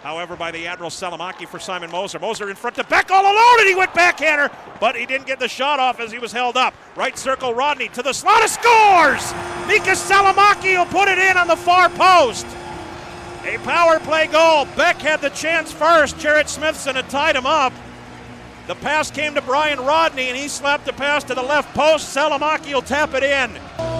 However, by the Admirals, Salomaki for Simon Moser. Moser in front to Beck all alone, and he went backhander, but he didn't get the shot off as he was held up. Right circle, Rodney to the slot, scores! Mika Salomaki will put it in on the far post. A power play goal. Beck had the chance first. Jarrett Smithson had tied him up. The pass came to Brian Rodney, and he slapped the pass to the left post. Salomaki will tap it in.